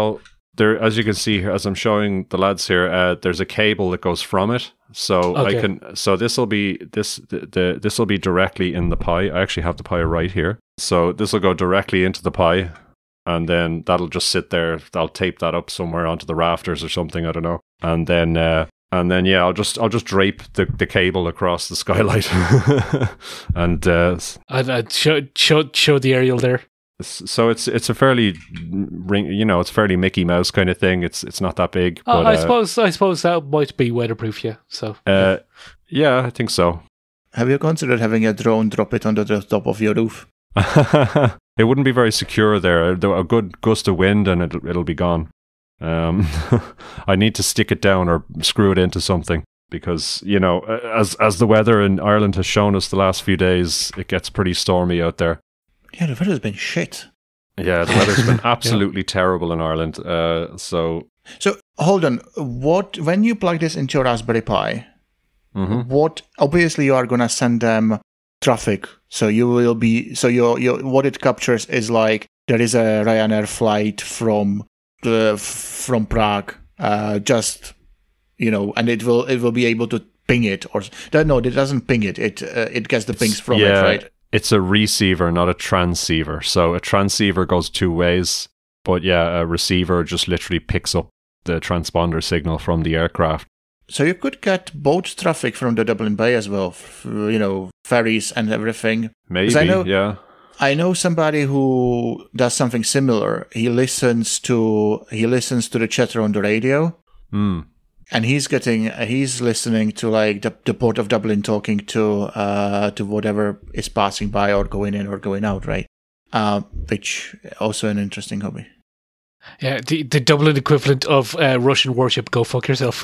there, as you can see here, as I'm showing the lads here, uh, there's a cable that goes from it. So Okay. I can, so this will be this the, the this will be directly in the Pi. I actually have the Pi right here. So this will go directly into the Pi, and then that'll just sit there. I'll tape that up somewhere onto the rafters or something. I don't know. And then uh, and then yeah, I'll just I'll just drape the, the cable across the skylight, and uh, I'd, I'd show, show show the aerial there. so it's it's a fairly ring, you know, it's fairly Mickey Mouse kind of thing. It's it's not that big. Oh, but, I uh, suppose I suppose that might be weatherproof. Yeah. So. Uh, yeah, I think so. Have you considered having a drone drop it onto the top of your roof? It wouldn't be very secure there. A good gust of wind and it'll, it'll be gone. Um, I need to stick it down or screw it into something because, you know, as as the weather in Ireland has shown us the last few days, it gets pretty stormy out there. Yeah, the weather's been shit. Yeah, the weather's been absolutely yeah. terrible in Ireland. Uh, so, so hold on. What when you plug this into your Raspberry Pi? Mm-hmm. What obviously you are gonna send them traffic. So you will be so your your what it captures is like there is a Ryanair flight from the from Prague. Uh, just you know, and it will it will be able to ping it or no, it doesn't ping it. It uh, it gets the pings from yeah. it, right? It's a receiver, not a transceiver. So a transceiver goes two ways, but yeah, a receiver just literally picks up the transponder signal from the aircraft. So you could get boat traffic from the Dublin Bay as well, f- you know, ferries and everything. Maybe, I know, yeah. I know somebody who does something similar. He listens to he listens to the chatter on the radio. Mm. And he's getting, he's listening to like the, the Port of Dublin talking to uh, to whatever is passing by or going in or going out, right? Uh, which also an interesting hobby. Yeah, the, the Dublin equivalent of uh, Russian worship. Go fuck yourself.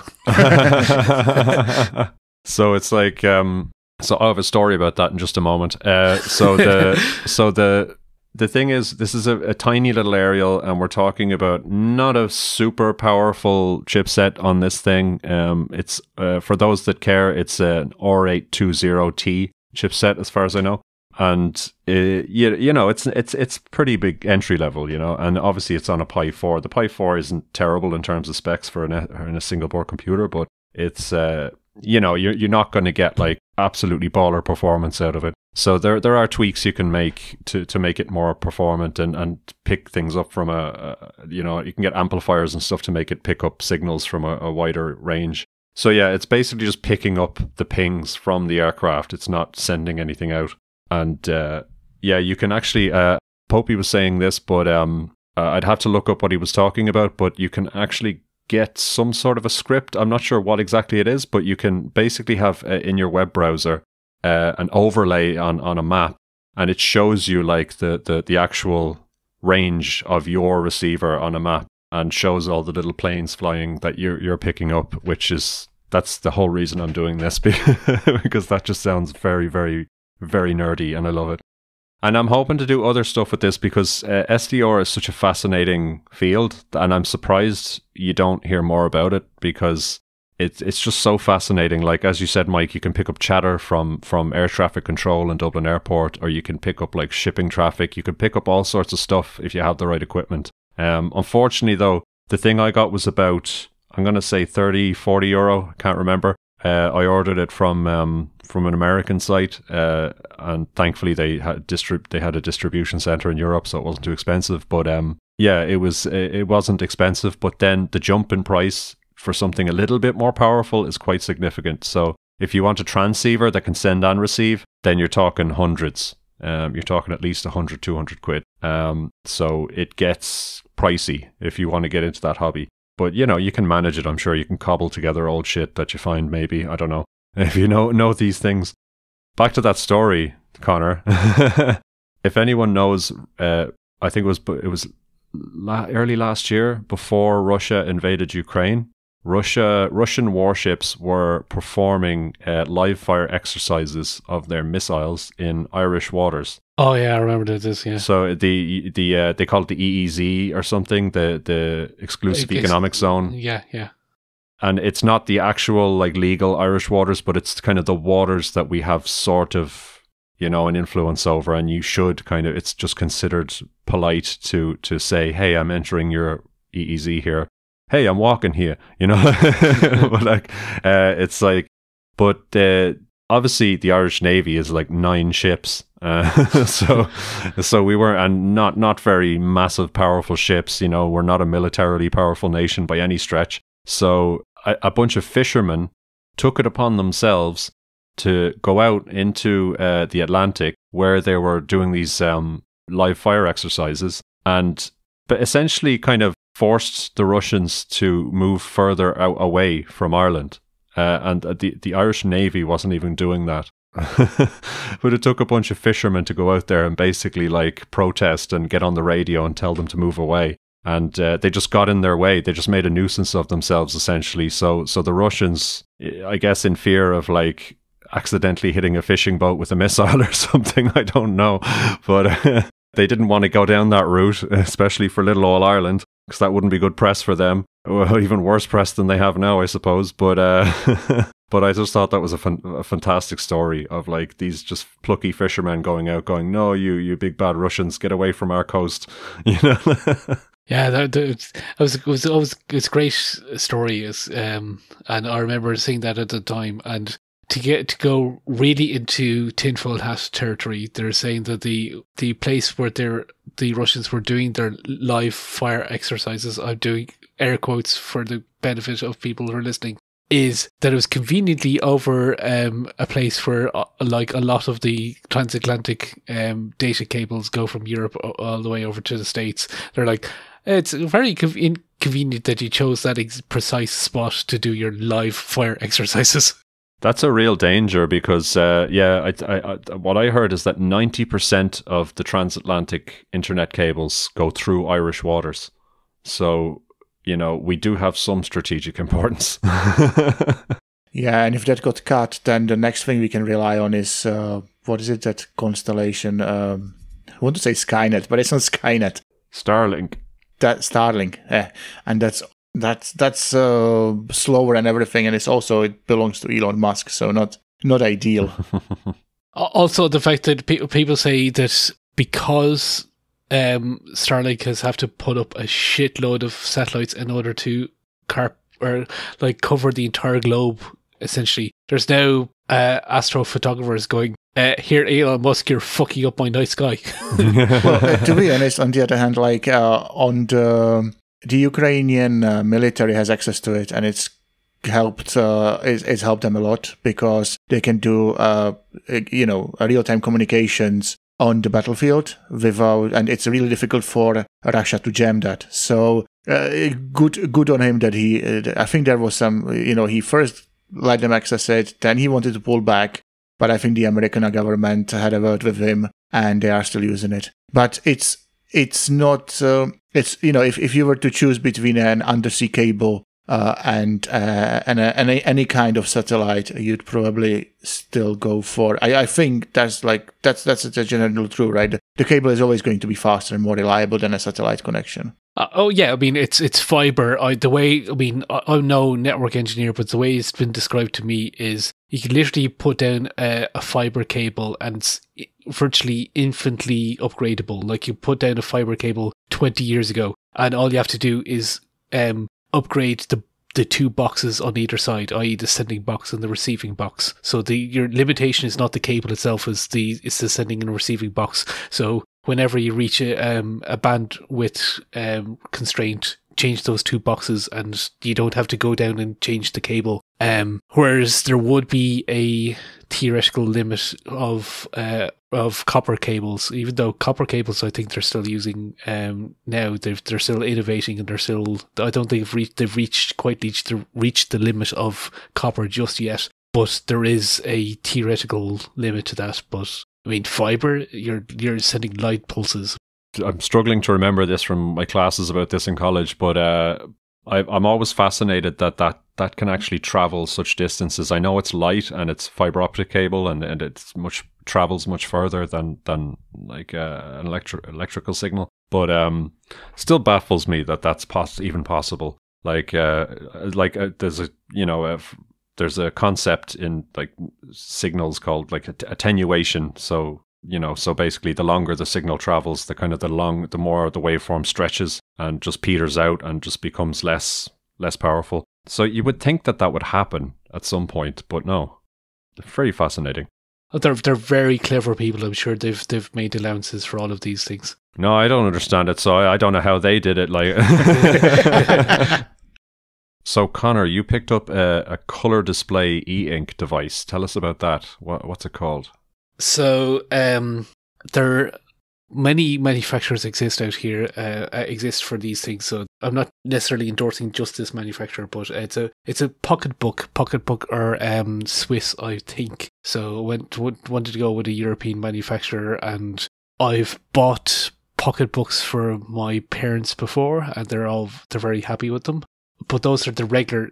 So it's like, um, so I have a story about that in just a moment. Uh, so the so the. The thing is, this is a, a tiny little aerial, and we're talking about not a super powerful chipset on this thing. Um, it's uh, for those that care, it's an O R eight twenty T chipset, as far as I know, and uh, you you know it's it's it's pretty big entry level, you know, and obviously it's on a Pi four. The Pi four isn't terrible in terms of specs for an, in a single board computer, but it's uh, you know you're you're not going to get like absolutely baller performance out of it. So there there are tweaks you can make to, to make it more performant and, and pick things up from a, a, you know, you can get amplifiers and stuff to make it pick up signals from a, a wider range. So yeah, it's basically just picking up the pings from the aircraft. It's not sending anything out. And uh, yeah, you can actually, uh, Popey was saying this, but um, uh, I'd have to look up what he was talking about, but you can actually get some sort of a script. I'm not sure what exactly it is, but you can basically have uh, in your web browser Uh, an overlay on, on a map, and it shows you like the, the, the actual range of your receiver on a map and shows all the little planes flying that you're, you're picking up, which is, that's the whole reason I'm doing this, because that just sounds very, very, very nerdy, and I love it. And I'm hoping to do other stuff with this because uh, S D R is such a fascinating field, and I'm surprised you don't hear more about it because It's it's just so fascinating. Like, as you said, Mike, you can pick up chatter from, from air traffic control in Dublin Airport, or you can pick up like shipping traffic. You can pick up all sorts of stuff if you have the right equipment. Um, unfortunately, though, the thing I got was about, I'm going to say thirty, forty euro. I can't remember. Uh, I ordered it from um, from an American site, uh, and thankfully they had distrib- they had a distribution center in Europe, so it wasn't too expensive. But um, yeah, it was it wasn't expensive. But then the jump in price for something a little bit more powerful is quite significant. So if you want a transceiver that can send and receive, then you're talking hundreds. Um, you're talking at least one hundred, two hundred quid. Um, so it gets pricey if you want to get into that hobby. But, you know, you can manage it. I'm sure you can cobble together old shit that you find maybe. I don't know. If you know know these things. Back to that story, Conor. If anyone knows, uh, I think it was, it was la- early last year before Russia invaded Ukraine. Russia, Russian warships were performing uh, live fire exercises of their missiles in Irish waters. Oh yeah, I remember this. Yeah. So the the uh, they call it the E E Z or something, the the exclusive Ex- economic zone. Yeah, yeah. And it's not the actual like legal Irish waters, but it's kind of the waters that we have sort of, you know, an influence over. And you should kind of, it's just considered polite to to say, hey, I'm entering your E E Z here. Hey, I'm walking here, you know. But like, uh, it's like, but uh, obviously the Irish Navy is like nine ships, uh, so so we were, and not not very massive, powerful ships. You know, we're not a militarily powerful nation by any stretch. So a, a bunch of fishermen took it upon themselves to go out into uh, the Atlantic, where they were doing these um, live fire exercises, and but essentially kind of forced the Russians to move further out away from Ireland. Uh, and the the Irish Navy wasn't even doing that. But it took a bunch of fishermen to go out there and basically like protest and get on the radio and tell them to move away. And uh, they just got in their way. They just made a nuisance of themselves, essentially. So so the Russians, I guess in fear of like accidentally hitting a fishing boat with a missile or something, I don't know. But uh, they didn't want to go down that route, especially for little old Ireland, because that wouldn't be good press for them. Well, even worse press than they have now, I suppose. But uh, but I just thought that was a, fan- a fantastic story of like these just plucky fishermen going out, going, "No, you you big bad Russians, get away from our coast," you know. Yeah, that, that was it was always it's a great story. Is um, and I remember seeing that at the time, and to get to go really into tinfoil hat territory, they're saying that the the place where they're the Russians were doing their live fire exercises, I'm doing air quotes for the benefit of people who are listening, is that it was conveniently over um, a place where uh, like a lot of the transatlantic um, data cables go from Europe all the way over to the States. They're like, it's very conv- inconvenient that you chose that ex- precise spot to do your live fire exercises. That's a real danger because, uh, yeah, I, I, I, what I heard is that ninety percent of the transatlantic internet cables go through Irish waters. So, you know, we do have some strategic importance. Yeah, and if that got cut, then the next thing we can rely on is, uh, what is it, that constellation? Um, I want to say Skynet, but it's not Skynet. Starlink. That Starlink, yeah. And that's That's that's uh, slower and everything, and it's also it belongs to Elon Musk, so not not ideal. Also, the fact that pe- people say that because um, Starlink has have to put up a shitload of satellites in order to carp or like cover the entire globe. Essentially, there's now uh, astrophotographers going, uh, "Here, Elon Musk, you're fucking up my night sky." Well, uh, to be honest, on the other hand, like uh, on the The Ukrainian uh, military has access to it, and it's helped. Uh, it's, it's helped them a lot because they can do, uh, you know, real-time communications on the battlefield without, and it's really difficult for Russia to jam that. So uh, good, good on him that he. Uh, I think there was some, you know, he first let them access it, then he wanted to pull back, but I think the American government had a word with him, and they are still using it. But it's it's not. Uh, It's, you know, if, if you were to choose between an undersea cable uh, and uh, and, a, and a, any kind of satellite, you'd probably still go for. I, I think that's like that's that's a general true, right? The, the cable is always going to be faster and more reliable than a satellite connection. Uh, oh yeah, I mean it's it's fiber. I, the way I mean I, I'm no network engineer, but the way it's been described to me is you can literally put down a, a fiber cable and it's virtually infinitely upgradable. Like you put down a fiber cable twenty years ago, and all you have to do is um, upgrade the the two boxes on either side, that is, the sending box and the receiving box. So the your limitation is not the cable itself; is the it's the sending and receiving box. So whenever you reach a um, a bandwidth um, constraint, change those two boxes, and you don't have to go down and change the cable. Um, whereas there would be a theoretical limit of uh, of copper cables, even though copper cables, I think they're still using um, now. They've, they're still innovating, and they're still. I don't think they've reached, they've reached quite reached the reached the limit of copper just yet. But there is a theoretical limit to that. But I mean, fiber, you're you're sending light pulses. I'm struggling to remember this from my classes about this in college, but uh, I, I'm always fascinated that, that that can actually travel such distances. I know it's light and it's fiber optic cable, and, and it's much travels much further than than like uh, an electri- electrical signal. But um, still baffles me that that's pos- even possible. Like uh, like uh, there's a you know a, there's a concept in like signals called like att- attenuation. So you know, so basically the longer the signal travels, the kind of the long, the more the waveform stretches and just peters out and just becomes less, less powerful. So you would think that that would happen at some point, but no. Very fascinating. They're they're very clever people. I'm sure they've they've made allowances for all of these things. No, I don't understand it, so I, I don't know how they did it. Like, so Conor, you picked up a, a color display e-ink device. Tell us about that. What what's it called? So um, there many manufacturers exist out here. Uh, exist for these things. So I'm not necessarily endorsing just this manufacturer, but it's a it's a pocketbook, pocketbook or um, Swiss, I think. So went wanted to go with a European manufacturer, and I've bought pocketbooks for my parents before, and they're all they're very happy with them. But those are the regular,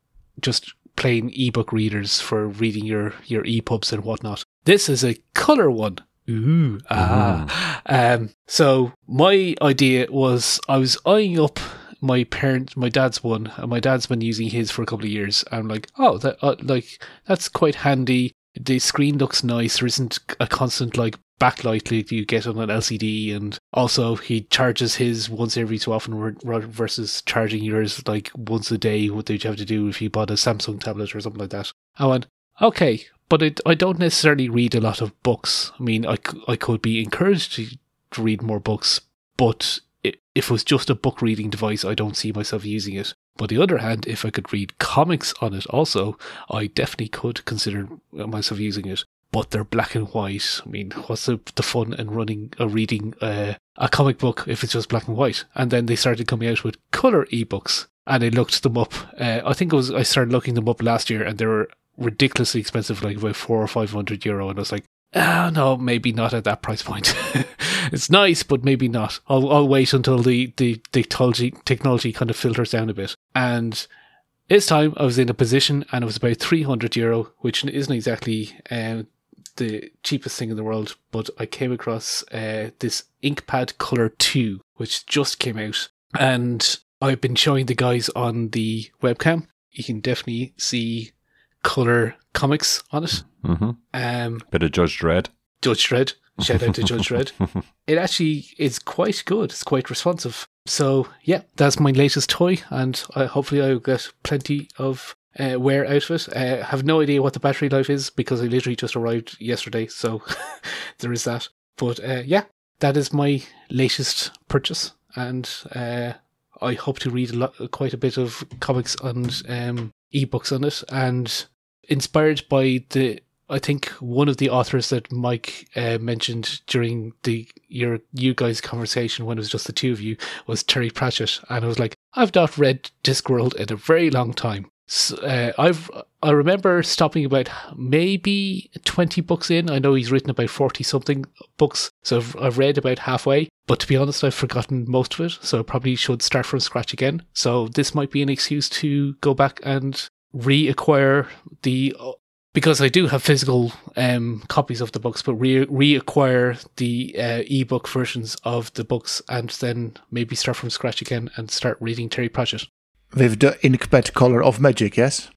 just plain ebook readers for reading your your E P U Bs and whatnot. This is a color one. Ooh, ah. Um, so my idea was I was eyeing up my parent, my dad's one, and my dad's been using his for a couple of years. I'm like, oh, that uh, like that's quite handy. The screen looks nice. There isn't a constant like backlight like you get on an L C D, and also he charges his once every so often versus charging yours like once a day. What did you have to do if you bought a Samsung tablet or something like that? I went, okay, but it, I don't necessarily read a lot of books. I mean, I, I could be encouraged to, to read more books, but it, if it was just a book reading device, I don't see myself using it. But on the other hand, if I could read comics on it also, I definitely could consider myself using it. But they're black and white. I mean, what's the, the fun in running, uh, reading uh, a comic book if it's just black and white? And then they started coming out with colour ebooks, and I looked them up. Uh, I think it was I started looking them up last year, and they were ridiculously expensive, like about four or five hundred euro. And I was like, oh, no, maybe not at that price point. It's nice, but maybe not. I'll I'll wait until the the, the technology technology kind of filters down a bit. And this time I was in a position, and it was about three hundred euro, which isn't exactly uh, the cheapest thing in the world. But I came across uh, this InkPad Color two, which just came out, and I've been showing the guys on the webcam. You can definitely see color comics on it. Mm-hmm. Um, Bit of Judge Dredd. Judge Dredd. Shout out to Judge Dredd. It actually is quite good. It's quite responsive. So yeah, that's my latest toy, and I, hopefully I'll get plenty of uh, wear out of it. I uh, have no idea what the battery life is because I literally just arrived yesterday, so there is that. But uh, yeah, that is my latest purchase, and uh, I hope to read a lot, quite a bit of comics and um, ebooks on it, and inspired by the, I think one of the authors that Mike uh, mentioned during the your you guys' conversation when it was just the two of you was Terry Pratchett, and I was like, I've not read Discworld in a very long time. So, uh, I've I remember stopping about maybe twenty books in. I know he's written about forty something books, so I've, I've read about halfway. But to be honest, I've forgotten most of it, so I probably should start from scratch again. So this might be an excuse to go back and reacquire the. Because I do have physical um, copies of the books, but re- reacquire the uh, ebook versions of the books, and then maybe start from scratch again and start reading Terry Pratchett. With the InkPad Color of Magic, yes?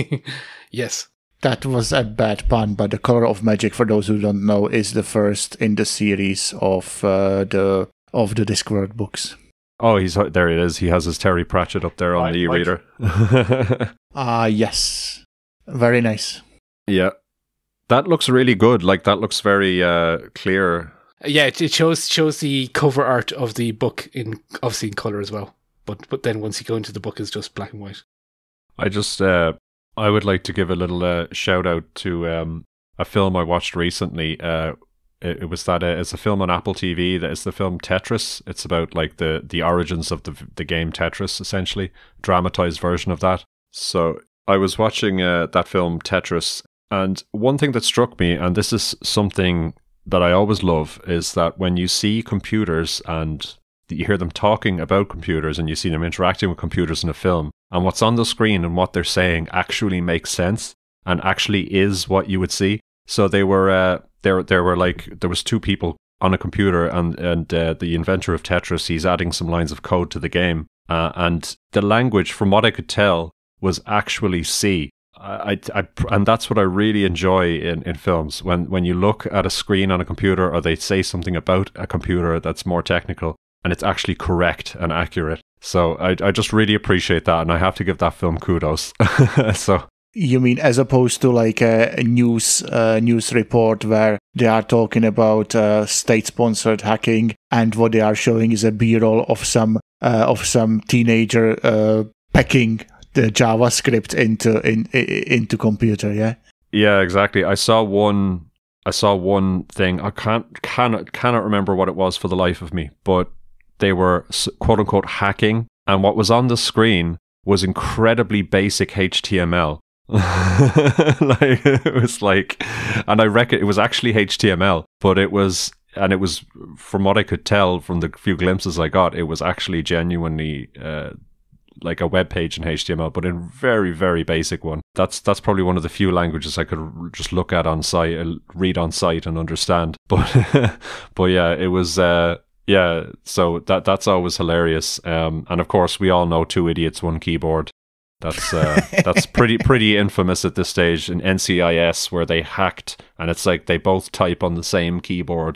Yes. That was a bad pun, but the Color of Magic, for those who don't know, is the first in the series of uh, the of the Discworld books. Oh, he's there. It is. He has his Terry Pratchett up there on right, the e-reader. Ah, uh, yes, very nice. Yeah, that looks really good. Like that looks very uh, clear. Yeah, it, it shows shows the cover art of the book in obviously in color as well. But but then once you go into the book, it's just black and white. I just uh, I would like to give a little uh, shout out to um, a film I watched recently. Uh, it, it was that uh, it's a film on Apple T V. That is the film Tetris. It's about like the the origins of the the game Tetris, essentially dramatized version of that. So I was watching uh, that film Tetris. And one thing that struck me, and this is something that I always love, is that when you see computers and you hear them talking about computers and you see them interacting with computers in a film, and what's on the screen and what they're saying actually makes sense and actually is what you would see. So they were, uh, there, there were like, there was two people on a computer, and and uh, the inventor of Tetris, he's adding some lines of code to the game, uh, and the language, from what I could tell, was actually C. I, I, and that's what I really enjoy in, in films. When when you look at a screen on a computer, or they say something about a computer that's more technical, and it's actually correct and accurate. So I I just really appreciate that, and I have to give that film kudos. So you mean as opposed to like a, a news uh, news report where they are talking about uh, state-sponsored hacking, and what they are showing is a B-roll of some uh, of some teenager uh, packing the JavaScript into in, in into computer, yeah. Yeah, exactly. I saw one. I saw one thing. I can't cannot cannot remember what it was for the life of me. But they were quote unquote hacking, and what was on the screen was incredibly basic H T M L. Like it was like, and I reckon it was actually H T M L, but it was, and it was from what I could tell from the few glimpses I got, it was actually genuinely. Uh, like a web page in H T M L, but in very, very basic one. That's that's probably one of the few languages I could just look at on site, read on site and understand. But but yeah, it was uh, yeah. So that that's always hilarious. Um, and of course, we all know two idiots, one keyboard. That's uh, that's pretty pretty infamous at this stage in N C I S, where they hacked, and it's like they both type on the same keyboard.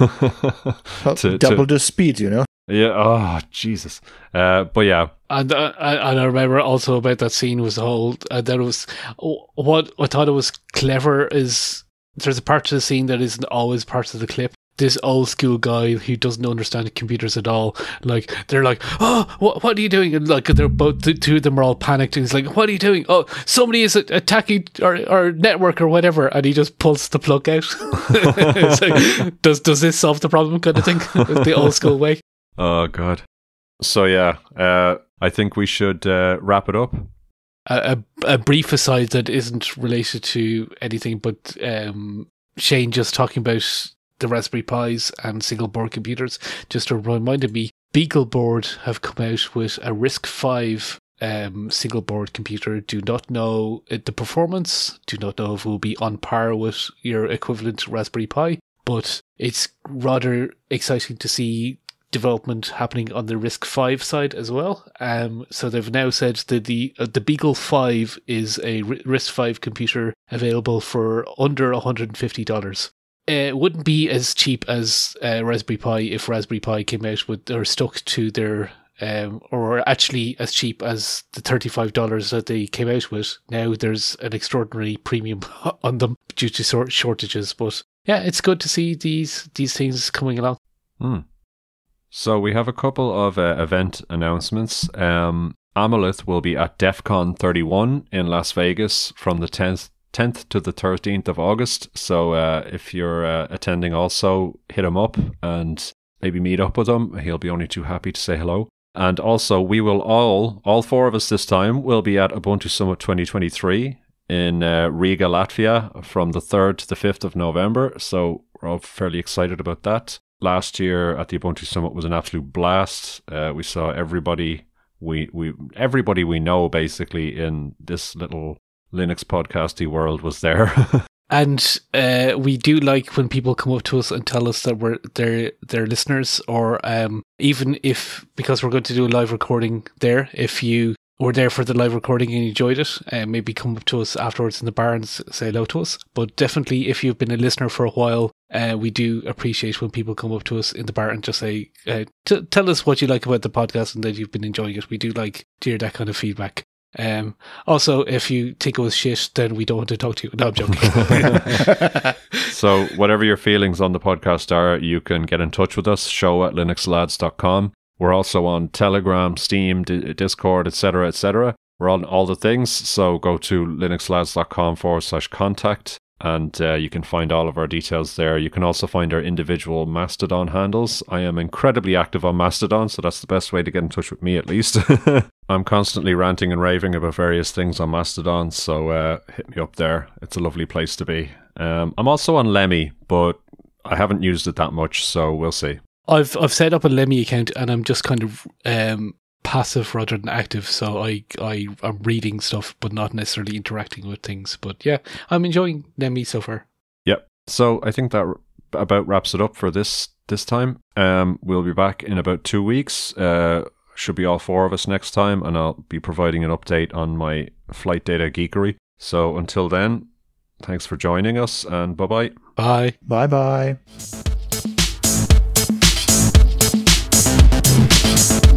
to, Double to, the speed, you know. Yeah. Oh, Jesus. Uh, but yeah. And uh, and I remember also about that scene was the whole uh, that was what I thought it was clever is there's a part of the scene that isn't always part of the clip. This old school guy who doesn't understand computers at all, like they're like, oh, what what are you doing? And like they're both the two of them are all panicked, and he's like, what are you doing? Oh, somebody is attacking our, our network or whatever, and he just pulls the plug out. It's like, does does this solve the problem? Kind of thing, the old school way. Oh God. So yeah, uh, I think we should uh, wrap it up. A, a, a brief aside that isn't related to anything, but um, Shane just talking about the Raspberry Pis and single board computers just reminded me BeagleBoard have come out with a RISC five um, single board computer. Do not know the performance, do not know if it will be on par with your equivalent Raspberry Pi, but it's rather exciting to see development happening on the RISC five side as well. Um, so they've now said that the uh, the Beagle five is a RISC five computer available for under one hundred fifty dollars. Uh, it wouldn't be as cheap as uh, Raspberry Pi if Raspberry Pi came out with or stuck to their um, or actually as cheap as the thirty-five dollars that they came out with. Now there's an extraordinary premium on them due to sort shortages. But yeah, it's good to see these these things coming along. Hmm. So we have a couple of uh, event announcements. Um, Amalith will be at DEF CON thirty-one in Las Vegas from the tenth to the thirteenth of August. So uh, if you're uh, attending also, hit him up and maybe meet up with him. He'll be only too happy to say hello. And also we will all, all four of us this time, will be at Ubuntu Summit twenty twenty-three in uh, Riga, Latvia from the third to the fifth of November. So we're all fairly excited about that. Last year at the Ubuntu Summit was an absolute blast. Uh, we saw everybody we we everybody we know basically in this little Linux podcasty world was there. And uh, we do like when people come up to us and tell us that we're their their listeners, or um, even if, because we're going to do a live recording there, if you were there for the live recording and enjoyed it, uh, maybe come up to us afterwards in the bar and say hello to us. But definitely, if you've been a listener for a while, uh, we do appreciate when people come up to us in the bar and just say, uh, t- tell us what you like about the podcast and that you've been enjoying it. We do like to hear that kind of feedback. Um, also, if you think it was shit, then we don't want to talk to you. No, I'm joking. So whatever your feelings on the podcast are, you can get in touch with us, show at linux lads dot com. We're also on Telegram, Steam, D- Discord, et cetera, et cetera. We're on all the things, so go to linuxlads.com forward slash contact, and uh, you can find all of our details there. You can also find our individual Mastodon handles. I am incredibly active on Mastodon, so that's the best way to get in touch with me, at least. I'm constantly ranting and raving about various things on Mastodon, so uh, hit me up there. It's a lovely place to be. Um, I'm also on Lemmy, but I haven't used it that much, so we'll see. I've I've set up a Lemmy account and I'm just kind of um, passive rather than active. So I I am reading stuff, but not necessarily interacting with things. But yeah, I'm enjoying Lemmy so far. Yep. So I think that about wraps it up for this this time. Um, we'll be back in about two weeks. Uh, should be all four of us next time, and I'll be providing an update on my flight data geekery. So until then, thanks for joining us, and bye-bye. Bye. Bye-bye.